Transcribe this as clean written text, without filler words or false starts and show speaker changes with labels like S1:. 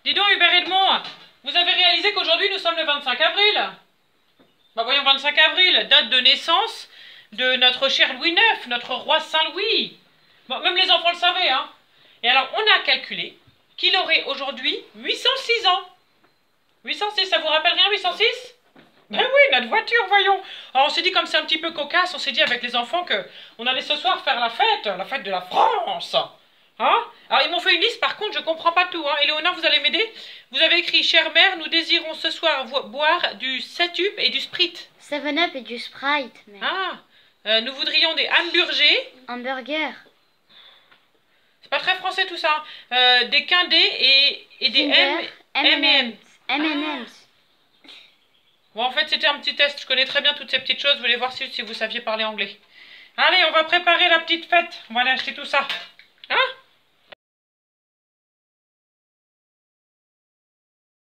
S1: Dis donc Hubert Edmond, vous avez réalisé qu'aujourd'hui nous sommes le 25 avril? Bah voyons, 25 avril, date de naissance de notre cher Louis IX, notre roi Saint-Louis. Bon, même les enfants le savaient, hein. Et alors on a calculé qu'il aurait aujourd'hui 806 ans. 806, ça vous rappelle rien 806? Ben oui, notre voiture, voyons. Alors on s'est dit, comme c'est un petit peu cocasse, on s'est dit avec les enfants que on allait ce soir faire la fête de la France. Hein? Alors ils m'ont fait une liste, par contre je comprends pas tout. Hein. Éléonore, vous allez m'aider? Vous avez écrit, chère mère, nous désirons ce soir boire du 7-Up et du Sprite.
S2: 7-Up et du Sprite.
S1: Ah, nous voudrions des hamburgers.
S2: Hamburger.
S1: C'est pas très français tout ça. Des quindés et des
S2: M&M's. M&M's.
S1: Bon, en fait, c'était un petit test. Je connais très bien toutes ces petites choses. Je voulais voir si vous saviez parler anglais. Allez, on va préparer la petite fête. On va aller acheter tout ça. Hein?